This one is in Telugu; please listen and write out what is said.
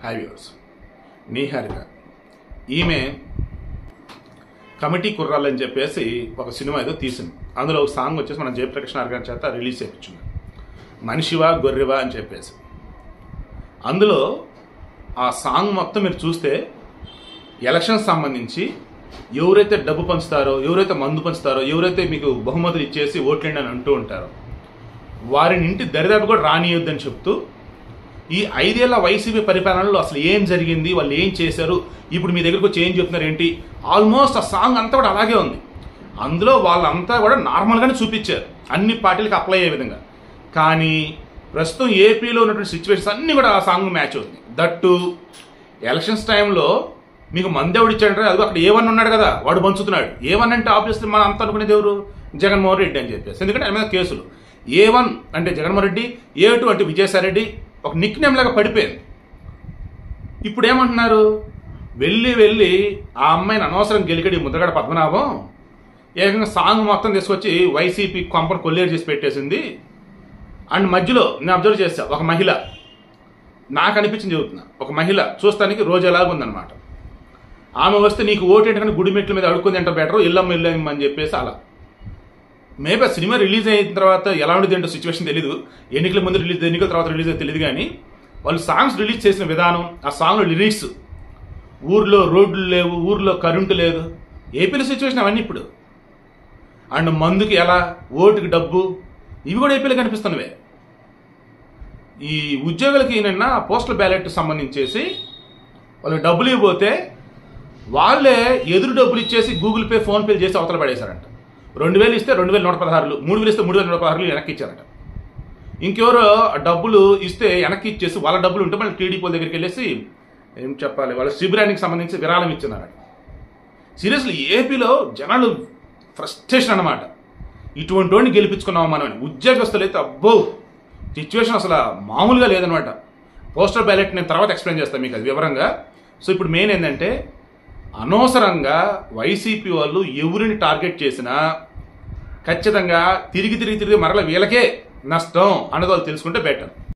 Hi viewers. నీహారిక ఈమె కమిటీ కుర్రాళ్ళు అని చెప్పేసి ఒక సినిమా ఏదో తీసింది. అందులో ఒక సాంగ్ వచ్చేసి మనం జయప్రకాష్ నారాయణ గారి చేత రిలీజ్ చేయించున్నాం, మనిషివా గొర్రెవా అని చెప్పేసి. అందులో ఆ సాంగ్ మొత్తం మీరు చూస్తే ఎలక్షన్ సంబంధించి ఎవరైతే డబ్బు పంచుతారో, ఎవరైతే మందు పంచుతారో, ఎవరైతే మీకు బహుమతులు ఇచ్చేసి ఓట్లేండి అని అంటూ ఉంటారో వారిని ఇంటి దరిదాపు కూడా రానియొద్దని చెప్తూ ఈ 5 ఏళ్ల వైసీపీ పరిపాలనలో అసలు ఏం జరిగింది, వాళ్ళు ఏం చేశారు, ఇప్పుడు మీ దగ్గరకు వచ్చి ఏం చెప్తున్నారు ఏంటి, ఆల్మోస్ట్ ఆ సాంగ్ అంతా కూడా అలాగే ఉంది. అందులో వాళ్ళంతా కూడా నార్మల్గానే చూపించారు, అన్ని పార్టీలకు అప్లై అయ్యే విధంగా. కానీ ప్రస్తుతం ఏపీలో ఉన్నటువంటి సిచ్యువేషన్స్ అన్నీ కూడా ఆ సాంగ్ మ్యాచ్ అవుతుంది. దట్టు ఎలక్షన్స్ టైంలో మీకు మంది ఎవడు ఇచ్చాడంటే అది అక్కడ A1 ఉన్నాడు కదా, వాడు పంచుతున్నాడు. A1 అంటే ఆబ్వియస్లీ మనం అంతా అనుకునేది ఎవరు, జగన్మోహన్ రెడ్డి అని చెప్పేసి. ఎందుకంటే ఆయన మీద కేసులు. A1 అంటే జగన్మోహన్ రెడ్డి, A2 అంటే విజయసాయి రెడ్డి, ఒక నిక్ నేమ్ లాగా పడిపోయింది. ఇప్పుడు ఏమంటున్నారు, వెళ్ళి ఆ అమ్మాయిని అనవసరం గెలికడి ముద్రగడ పద్మనాభం ఏకంగా సాంగ్ మొత్తం తీసుకొచ్చి వైసీపీ కొంపను కొల్లేరు చేసి పెట్టేసింది. అండ్ మధ్యలో నేను అబ్జర్వ్ చేస్తా, ఒక మహిళ నాకు అనిపించింది చెబుతున్నా, ఒక మహిళ చూస్తానికి రోజు ఎలాగుందనమాట. ఆమె వస్తే నీకు ఓటేంటని గుడి మెట్ల మీద అడుక్కుంది అంటే బెటర్, ఇల్లమ్మ అని చెప్పేసి అలా. మేబీ ఆ సినిమా రిలీజ్ అయిన తర్వాత ఎలా ఉండేది ఏంటో సిచ్యువేషన్ తెలీదు, ఎన్నికల ముందు రిలీజ్ ఎన్నికల తర్వాత రిలీజ్ అయితే తెలియదు. కానీ వాళ్ళు సాంగ్స్ రిలీజ్ చేసిన విధానం, ఆ సాంగ్ లిరిక్స్, ఊర్లో రోడ్లు లేవు, ఊర్లో కరెంటు లేదు, ఏపీలో సిచ్యువేషన్ అవన్నీ ఇప్పుడు. అండ్ మందుకి ఎలా, ఓటుకి డబ్బు, ఇవి కూడా ఏపీలో కనిపిస్తున్నవే. ఈ ఉద్యోగులకి నిన్న పోస్టల్ బ్యాలెట్ సంబంధించేసి వాళ్ళకి డబ్బులు ఇవ్వబోతే వాళ్ళే ఎదురు డబ్బులు ఇచ్చేసి గూగుల్ పే, ఫోన్పే చేసి అవతల పడేశారంట. 2000 ఇస్తే 2116, 3000 ఇస్తే 3116 వెనక్కి ఇచ్చారట. ఇంకెవరో డబ్బులు ఇస్తే వెనక్కి ఇచ్చేసి వాళ్ళ డబ్బులు ఉంటే మళ్ళీ టీడీపీ దగ్గరికి వెళ్ళేసి ఏం చెప్పాలి, వాళ్ళ శిబిరానికి సంబంధించి విరాళం ఇచ్చినారట. సీరియస్లీ ఏపీలో జనాలు ఫ్రస్ట్రేషన్ అనమాట. ఇటువంటి వాడిని గెలిపించుకున్నాం మనం. ఉద్యోగస్తులు అయితే అబ్బో సిచ్యువేషన్ అసలు మామూలుగా లేదనమాట. పోస్టల్ బ్యాలెట్ నేను తర్వాత ఎక్స్ప్లెయిన్ చేస్తాను మీకు అది వివరంగా. సో ఇప్పుడు మెయిన్ ఏంటంటే, అనవసరంగా వైసీపీ వాళ్ళు ఎవరిని టార్గెట్ చేసినా ఖచ్చితంగా తిరిగి మరల వీళ్ళకే నష్టం అన్నది వాళ్ళు తెలుసుకుంటే బెటర్.